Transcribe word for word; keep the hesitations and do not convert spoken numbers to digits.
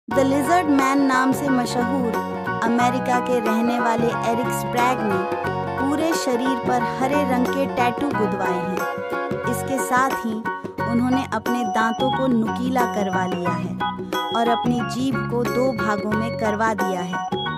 The lizard man नाम से मशहूर अमेरिका के रहने वाले एरिक स्प्रैग ने पूरे शरीर पर हरे रंग के टैटू गुदवाए हैं। इसके साथ ही उन्होंने अपने दांतों को नुकीला करवा लिया है और अपनी जीभ को दो भागों में करवा दिया है।